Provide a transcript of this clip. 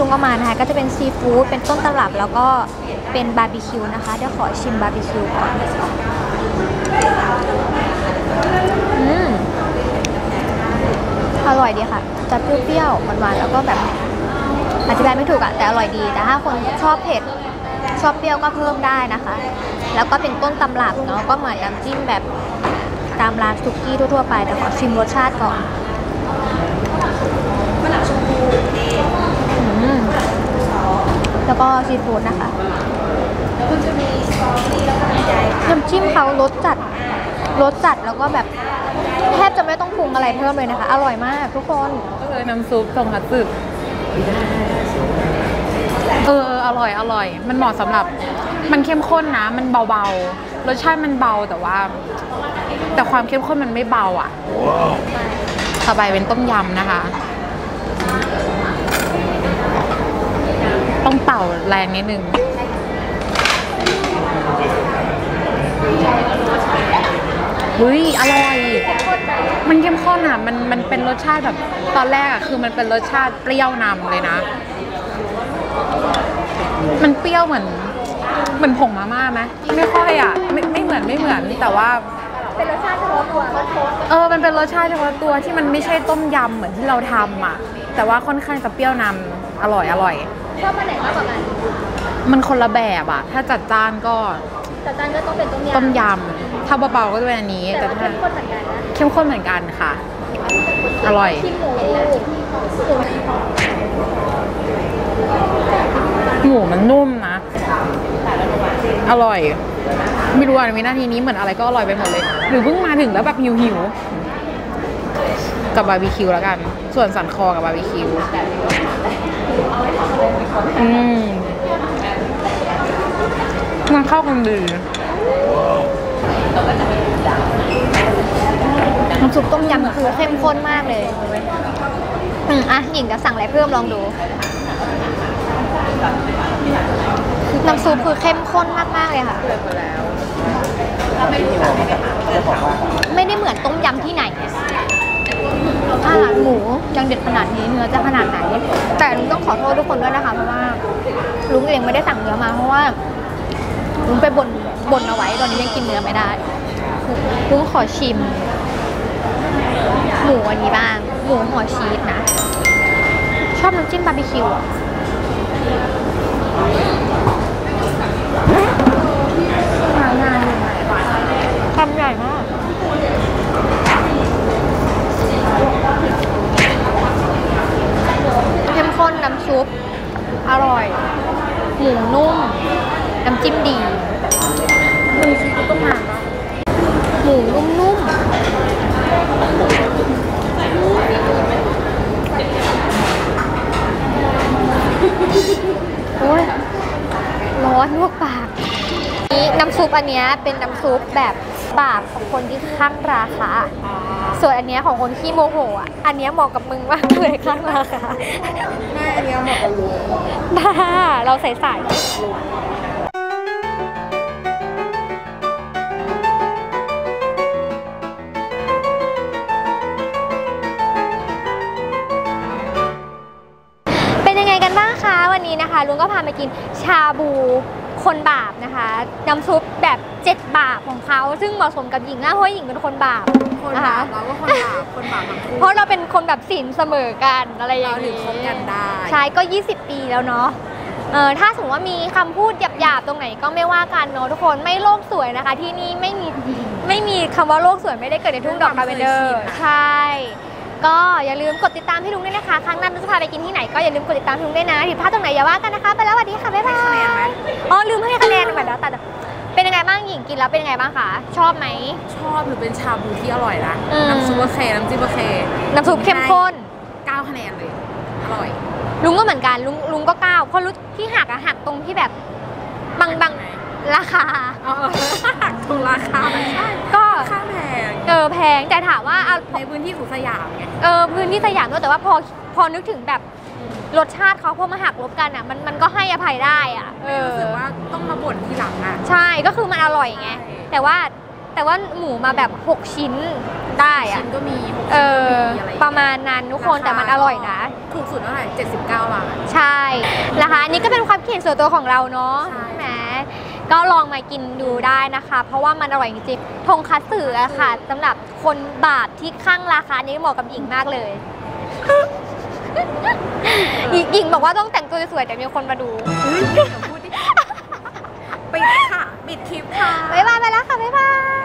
ก็มานะคะก็จะเป็นซีฟู้ดเป็นต้นตำรับแล้วก็เป็นบาร์บีคิวนะคะเดี๋ยวขอชิมบาร์บีคิวก่อนอร่อยดีค่ะจะเปรี้ยวๆหวานๆแล้วก็แบบอธิบายไม่ถูกอะแต่อร่อยดีแต่ถ้าคนชอบเผ็ดชอบเปรี้ยวก็เพิ่มได้นะคะแล้วก็เป็นต้นตำรับเนาะก็เหมือนน้ำจิ้มแบบตามร้านซุกี้ทั่วๆไปแต่ขอชิมรสชาติก่อนแล้วก็ซีฟู้ดนะคะน้ำจิ้มเขารสจัดแล้วก็แบบแทบจะไม่ต้องปรุงอะไรเพิ่มเลยนะคะอร่อยมากทุกคนน้ำซุปทงคัตสึอร่อยมันเหมาะสำหรับมันเข้มข้นนะมันเบาๆรสชาติมันเบาแต่ความเข้มข้นมันไม่เบาอ่ะต่อไปเป็นต้มยำนะคะต้องเป่าแรงนิดนึงอร่อยมันเข้มข้นอ่ะมันเป็นรสชาติแบบตอนแรกอ่ะคือมันเป็นรสชาติเปรี้ยวนำเลยนะมันเปรี้ยวเหมือนผงมาม่าไหมไม่ค่อยอ่ะไม่เหมือนแต่ว่าเป็นรสชาติเฉพาะตัวมันเป็นรสชาติเฉพาะตัวที่มันไม่ใช่ต้มยำเหมือนที่เราทำอ่ะแต่ว่าค่อนข้างจะเปรี้ยวนำอร่อยชอบอันไหนมากกว่ากันมันคนละแบบอ่ะถ้าจัดจ้านก็ต้องเป็นต้มยำถ้าเบาๆก็จะเป็นอันนี้แต่ถ้าเข้มข้นเหมือนกันค่ะอร่อยหมูมันนุ่มนะอร่อยไม่รู้อ่ะวินาทีนี้เหมือนอะไรก็อร่อยไปหมดเลยหรือเพิ่งมาถึงแล้วแบบหิวกับบาร์บีคิวแล้วกันส่วนสันคอกับบาร์บีคิวมันเข้ากันดีน้ำซุปต้มยำคือเข้มข้นมากเลยหญิงจะสั่งอะไรเพิ่มลองดูน้ำซุปคือเข้มข้นมากๆเลยค่ะไม่ได้เหมือนต้มยำที่ไหนถ้าร้านหมูยังเด็ดขนาดนี้เนื้อจะขนาดไหนแต่ลุงต้องขอโทษทุกคนด้วยนะคะเพราะว่าลุงเองไม่ได้สั่งเนื้อมาเพราะว่าลุงไปบ่นเอาไว้ตอนนี้ยังกินเนื้อไม่ได้ลุงขอชิมหมูอันนี้บ้างหมูห่อชีสนะชอบน้ำจิ้มบาร์บีคิวคำใหญ่มากเข้มข้นน้ำซุปอร่อยหมูนุ่มน้ำจิ้มดีหมูชีสก็มาหมูนุ่มโอ้ยร้อนลวกปากนี่น้ำซุปอันนี้เป็นน้ำซุปแบบบาปของคนที่ข้างราคาส่วนอันนี้ของคนขี้โมโหอ่ะอันนี้เหมาะกับมึงมากเลยข้างราคาอันนี้เหมาะกับลุงบ้าเราใส่วันนี้นะคะลุงก็พามากินชาบูคนบาปนะคะน้ำซุปแบบ7 บาปของเขาซึ่งเหมาะสมกับหญิงนะเพราะหญิงเป็นคนบาปนะคะเราก็คนบาปทั้งคู่เพราะเราเป็นคนแบบศีลเสมอกันอะไรอย่างนี้เราถึงคบกันได้ใช่ก็20 ปีแล้วเนาะถ้าสมมติว่ามีคำพูดหยาบๆตรงไหนก็ไม่ว่ากันเนาะทุกคนไม่โลกสวยนะคะที่นี่ไม่มีคำว่าโลกสวยไม่ได้เกิดในทุ่งดอกลาเวนเดอร์ใช่ก็อย่าลืมกดติดตามพี่ลุงด้วยนะคะครั้งหน้าจะพาไปกินที่ไหนก็อย่าลืมกดติดตามพี่ลุงด้วยนะผิดพลาดตรงไหนอย่าว่ากันนะคะไปแล้วสวัสดีค่ะบ๊ายบายลืมให้คะแนนไปแล้วแต่เป็นยังไงบ้างหญิงกินแล้วเป็นยังไงบ้างคะชอบไหมชอบหรือเป็นชาบูที่อร่อยนะน้ำซุปโอเคน้ำจิ้มโอเคน้ำซุปเข้มข้น 9 คะแนนเลยอร่อยลุงก็เหมือนกันลุงก็9เพราะรู้ที่หักตรงที่แบบบางราคาหักตรงราคาใช่ก็ค่าแพงแพงแต่ถามว่าในพื้นที่ของสยามไงพื้นที่สยามด้วยแต่ว่าพอนึกถึงแบบรสชาติเขาพอมาหักลบกันอ่ะมันก็ให้อภัยได้อ่ะรู้สึกว่าต้องมาบ่นทีหลังอ่ะใช่ก็คือมันอร่อยไงแต่แต่ว่าหมูมาแบบ6ชิ้นได้อะชิ้นก็มี6 เอชิ้นอก็มีอะไรประมาณนั้นทุกคนแต่มันอร่อยนะถูกสุดเท่าไหร่79 บาทใช่นะคะอันนี้ก็เป็นความคิดเห็นส่วนตัวของเราเนาะใช่แหมก็ลองมากินดูได้นะคะ เพราะว่ามันอร่อยจริงๆทงคัตสึอะค่ะสำหรับคนบาทที่ข้างราคานี้เหมาะกับหญิงมากเลย หญิงบอกว่าต้องแต่งตัวสวยๆแต่มีคนมาดูปิดค่ะ ปิดคลิปค่ะบ๊ายบายไปแล้วค่ะ บ๊ายบาย